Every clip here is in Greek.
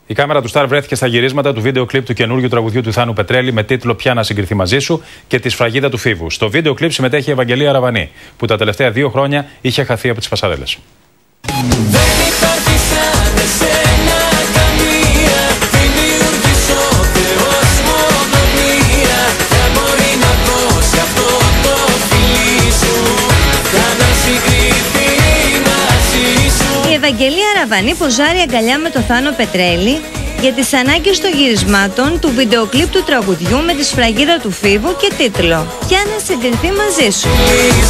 Η κάμερα του Star βρέθηκε στα γυρίσματα του βίντεο κλιπ του καινούριου τραγουδιού του Θάνου Πετρέλη με τίτλο «Πια να συγκριθεί μαζί σου» και τη σφραγίδα του Φίβου. Στο βίντεο κλιπ συμμετέχει η Ευαγγελία Αραβανή, που τα τελευταία 2 χρόνια είχε χαθεί από τις πασαρέλες. Η Ευαγγελία Αραβανή ποζάρει αγκαλιά με το Θάνο Πετρέλη για τις ανάγκες των γυρισμάτων του βίντεο κλιπ του τραγουδιού με τη σφραγίδα του Φίβου και τίτλο «Πια να συγκριθεί μαζί σου».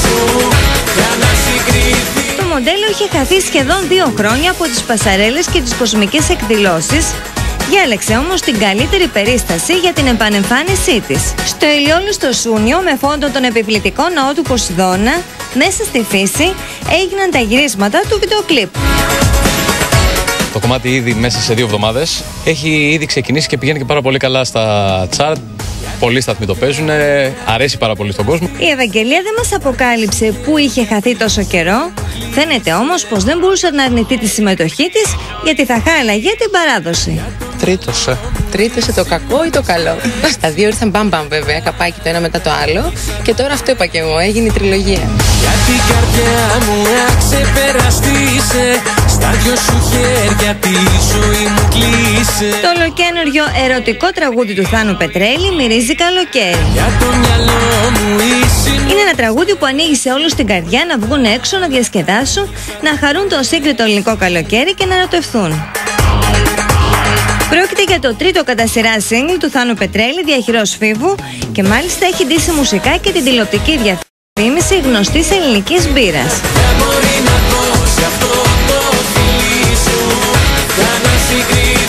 Το μοντέλο είχε χαθεί σχεδόν 2 χρόνια από τις πασαρέλες και τις κοσμικές εκδηλώσεις. Διάλεξε όμως την καλύτερη περίσταση για την επανεμφάνισή της. Στο ηλιόλουστο Σούνιο, με φόντο τον επιβλητικό ναό του Ποσειδώνα, μέσα στη φύση έγιναν τα γυρίσματα του βίντεο κλιπ. Το κομμάτι ήδη μέσα σε 2 εβδομάδες έχει ήδη ξεκινήσει και πηγαίνει και πάρα πολύ καλά στα τσάρτ. Πολλοί σταθμοί το παίζουν, αρέσει πάρα πολύ στον κόσμο. Η Ευαγγελία δεν μας αποκάλυψε πού είχε χαθεί τόσο καιρό. Φαίνεται όμως πως δεν μπορούσε να αρνηθεί τη συμμετοχή της, γιατί θα χάλαγε την παράδοση. Τρίτωσε το κακό ή το καλό. Τα 2 ήρθαν μπαμπαμ βέβαια, καπάκι το ένα μετά το άλλο. Και τώρα αυτό είπα και εγώ, έγινε η τριλογία. Για την καρδιά μου να ξεπεραστήσε, στα 2 σου χέρια τη ζωή μου κλείσε. Το ολοκαίνουργιο ερωτικό τραγούδι του Θάνου Πετρέλη μυρίζει καλοκαίρι. Για το μυαλό μου είναι ένα τραγούδι που ανοίγει σε όλους την καρδιά να βγουν έξω, να διασκεδάσουν, να χαρούν το σύγκριτο ελληνικό καλοκαίρι και να ερωτευθούν. Πρόκειται για το 3ο κατά σειρά single του Θάνου Πετρέλη, διαχειρός Φίβου, και μάλιστα έχει ντύσει μουσικά και την τηλεοπτική διαφήμιση γνωστής ελληνικής μπύρας.